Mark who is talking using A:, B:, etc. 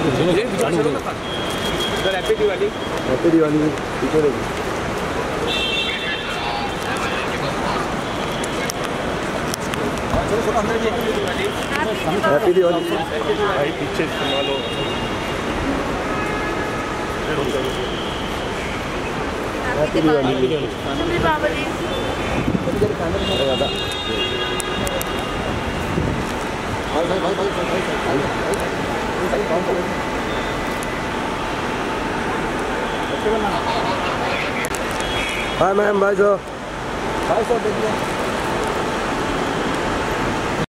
A: Happy Diwali.
B: Happy Diwali. पीछे देखिए। Happy Diwali.
A: भाई पीछे संभालो।
B: Happy Diwali.
C: Deepavali.
B: Hi ma'am, भाई साहब।